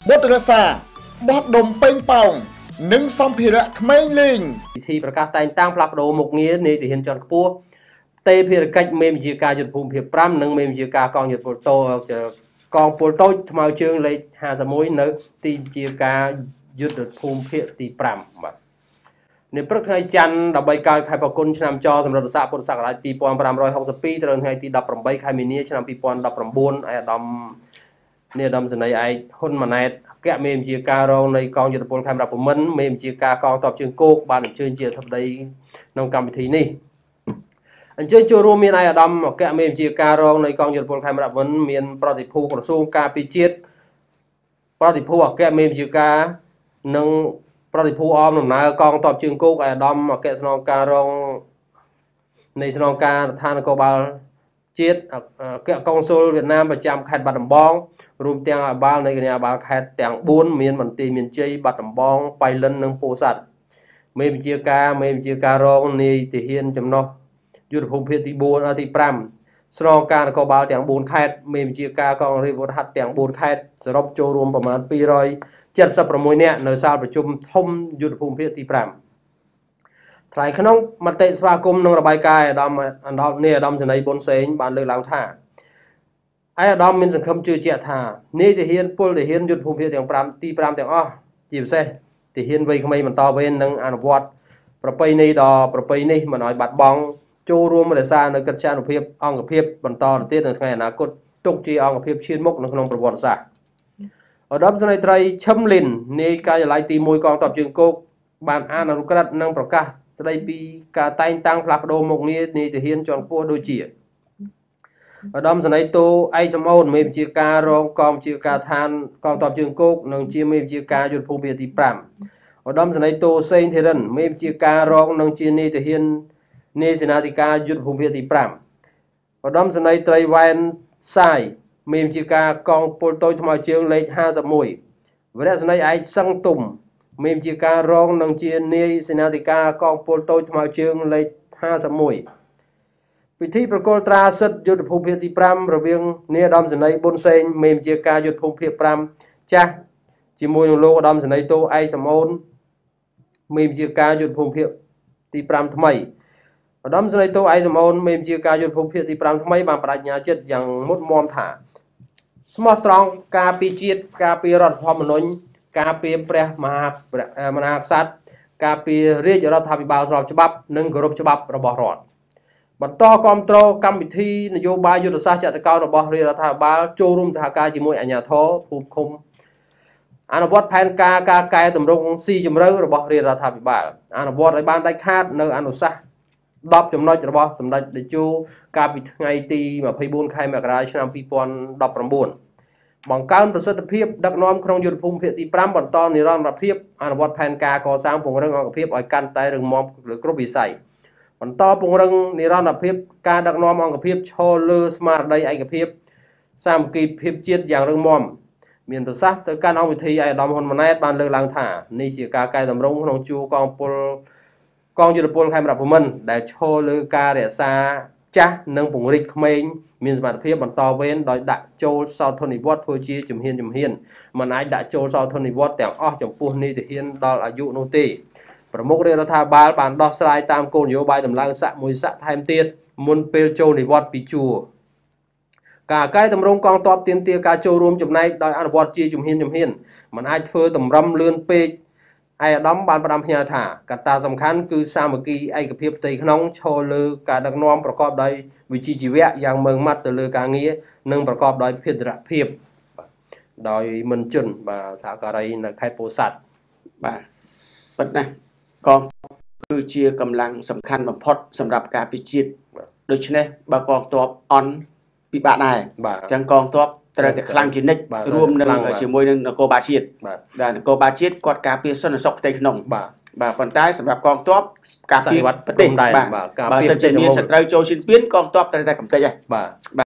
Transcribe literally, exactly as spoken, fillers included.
បុត្ររសាបោះដុំពេញប៉ោងនិងសម្ភារៈក្មេងលេងពិធីប្រកាសតែងតាំងផ្លាស់ប្ដូរមុខងារនៃទាហានជាន់ខ្ពស់ទេភារកិច្ចមេបញ្ជាការយុទ្ធភូមិភាគប្រាំនិងមេបញ្ជាការកងយុទ្ធពលតូចកងពលតូចថ្មើរជើងលេខห้าสิบเอ็ดនៅទីបញ្ជាការយុទ្ធភូមិភាគទីប្រាំបាទនៅព្រឹកថ្ងៃច័ន្ទដប់បីកើតខែបគុណឆ្នាំចសម្រាប់ស័កពុទ្ធសករាជពីរពាន់ប្រាំរយហកសិបពីរត្រូវថ្ងៃទីដប់ប្រាំបីខែមីនាឆ្នាំពីរពាន់ដប់ប្រាំបួនឯអាដាមនេះអាដាមសេនីយ៍ឯកហ៊ុនម៉ាណែតអគ្គមេបញ្ជាការរងនៃកងយុទ្ធពលខេមរៈភូមិន្ទមេបញ្ជាការកងទ័ពជើងគោកបានអញ្ជើញជាអធិបតីក្នុងកម្មវិធីនេះអញ្ជើញចូលរួមមានឯអាដាមអគ្គមេបញ្ជាការរងនៃកងយុទ្ធពលខេមរៈភូមិន្ទមានប្រតិភូក្រសួងការពារជាតិប្រតិភូអគ្គមេបញ្ជាការនិងប្រតិភូអមដំណើរកងទ័ពជើងគោកអាដាមអគ្គស្នងការរងនៃស្នងការរដ្ឋាភិបាលជាតិអគ្គកុងស៊ុលវៀតណាមប្រចាំខេត្តបាត់ដំបងរួមទាំងអបាលនៃគណៈអបាលខេត្តទាំងបួនមានមន្ទីរមានជ័យបាត់ដំបងបៃលិននិងពោធិ៍សាត់មេបញ្ជាការមេបញ្ជាការរងនៃទាហានចំណុះយុទ្ធភូមិភាគទីបួនទីប្រាំស្នងការនគរបាលទាំងបួនខេត្តមេបញ្ជាការកងរាជវុធហត្ថទាំងបួនខេត្តសរុបចូលរួមប្រមាណពីររយเจ็ดสิบหกនាក់នៅសាលប្រជុំធំយុទ្ធភូមិភាគទីប្រាំថ្លៃក្នុងមតិស្វាគមន៍និងរបាយការណ៍អាដាមអាដាមនេះអាដាមសេនីយ៍ប៊ុនសេងបានលើកឡើងថាឯអាដាមមានសង្ឃឹមជឿជាក់ថានាយទាហានពលទាហានយុទ្ធភូមិភាគទាំងប្រាំទីប្រាំទាំងអស់ជាពិសេសទាហានវ័យក្មេងបន្តវេននិងអនុវត្តប្រពៃណីដ៏ប្រពៃនេះមិនឲ្យបាត់បង់ចូលរួមរក្សានៅកិច្ចការអនុភាពអង្គភាពបន្តទៅទៀតនៅថ្ងៃអនាគតទុកជាអង្គភាពឈានមុខនៅក្នុងប្រវត្តិសាស្ត្រឧត្តមសេនីយ៍ត្រីឈឹមលីននាយការិយាល័យទីមួយកងទ័ពជើងគោកបានអនុក្រឹត្យនិងប្រកាសស្ដីពីការតែងតាំងផ្លាស់ប្ដូរមុខងារនាយទាហានជាន់ខ្ពស់ដូចជាឧត្តមសេនីយ៍តូឯកសំអូនមេបញ្ជាការរងកងបញ្ជាការឋានកងទ័ពជើងគោកនិងជាមេបញ្ជាការយុទ្ធភូមិភាគទីប្រាំឧត្តមសេនីយ៍តូសេងធីរិនមេបញ្ជាការរងនិងជានាយទាហាននាយសេនាធិការយុទ្ធភូមិភាគទីប្រាំឧត្តមសេនីយ៍ត្រីវ៉ែនសាយមេបញ្ជាការកងពលតូចថ្មើរជើងលេខห้าสิบเอ็ดវរៈសេនីយ៍ឯកសឹងទុំមេបញ្ជាការរងនិងជានាយសេនាធិការកងពលតូចថ្មើរជើងលេខห้าสิบเอ็ดពិធីប្រគល់ត្រាសិទ្ធិយុទ្ធភូមិភាគទីប្រាំរវាងនាយឧត្តមសេនីយ៍ប៊ុនសេងមេបញ្ជាការយុទ្ធភូមិភាគប្រាំចាស់ជាមួយនឹងលោកឧត្តមសេនីយ៍តូឯកសំអូនមេបញ្ជាការយុទ្ធភូមិភាគទីប្រាំថ្មីឧត្តមសេនីយ៍តូឯកសំអូនមេបញ្ជាការយុទ្ធភូមិភាគទីប្រាំថ្មីបានបដិញ្ញាចិត្តយ៉ាងមុតមមថាស្មោះត្រង់ការពារជាតិការពាររដ្ឋធម្មនុញ្ញការពារព្រះមហាមហាក្សត្រការពាររាជរដ្ឋាភិបាលស្របច្បាប់និងគោរពច្បាប់របស់រដ្ឋបន្តគាំទ្រកម្មវិធីនយោបាយយុទ្ធសាស្ត្រចតុកោណរបស់រាជរដ្ឋាភិបាលចូលរួមសហការជាមួយអាជ្ញាធរភូមិឃុំអនុវត្តផែនការការកែតម្រង់ស៊ីជម្រៅរបស់រាជរដ្ឋាភិបាលអនុវត្តឲ្យបានដាច់ខាតនៅអនុសាសន៍ដប់ចំណុចរបស់សម្ដេចតេជោកាលពីថ្ងៃទីยี่สิบสี่ខែមករាឆ្នាំពីរពាន់ដប់ប្រាំបួនបង្កើនប្រសិទ្ធភាពដឹកនាំក្នុងយុទ្ធភូមិភាគទីប្រាំបន្តនិរន្តរភាពអនុវត្តផែនការកសាងពង្រឹងអង្គភាពឲ្យកាន់តែរឹងមាំលើគ្រប់វិស័យបន្តពង្រឹងនិរន្តរភាពការដឹកនាំអង្គភាពឈរលើស្មារតីឯកភាពសាមគ្គីភាពជាតិយ៉ាងរឹងមាំមានប្រសាសន៍ទៅកាន់អង្គវិធីឯកឧត្តមហ៊ុនម៉ាណែតបានលើកឡើងថានេះជាការកែតម្រង់ក្នុងជួរកងពលកងយុទ្ធពលខេមរៈភូមិន្ទដែលឈរលើការរក្សាចាស់និងពង្រីកក្មេងមានសមត្ថភាពបន្តវេនដោយដាក់ចូលសោធននិវត្តន៍ធ្វើជាជំហានជំហានមិនអាចដាក់ចូលសោធននិវត្តន៍ទាំងអស់ចំពោះនាយទាហានដល់អាយុនោះទេប្រមុខរាជរដ្ឋាភិបាលបានដោះស្រាយតាមគោលនយោបាយដំឡើងស័ក្តិមួយស័ក្តិថែមទៀតមុនពេលចូលនិវត្តន៍ពីជួរការកែតម្រង់កងទ័ពទាមទារការចូលរួមចំណែកដោយអនុវត្តជាជំហានជំហានមិនអាចធ្វើតម្រឹមលឿនពេកឯអាដាមបានផ្ដាំផ្ញើថាកត្តាសំខាន់គឺសាមគ្គីឯកភាពផ្ទៃក្នុងឈរលើការដឹកនាំប្រកបដោយវិជ្ជាជីវៈយ៉ាងម៉ឺងម៉ាត់ទៅលើការងារនិងប្រកបដោយភេរភាពដោយមិនជន់បាទសហការីនៅខេត្តពោធិ៍សាត់បាទប៉ុន្តែកងគឺជាកម្លាំងសំខាន់បំផុតសម្រាប់ការពារជាតិដូច្នេះបើកងទ័ពអន់ពិបាកដែរអញ្ចឹងកងទ័ពត្រូវតែខ្លាំងជានិច្ចរួមនឹងជាមួយនឹងនគរបាលជាតិដែលនគរបាលជាតិគាត់ការពារសន្តិសុខផ្ទៃក្នុងបាទបាទប៉ុន្តែសម្រាប់កងទ័ពការពារប្រទេសបាទបើសិនជាមានសត្រូវចូលឈានពានកងទ័ពត្រូវតែកំទេចហើយបាទ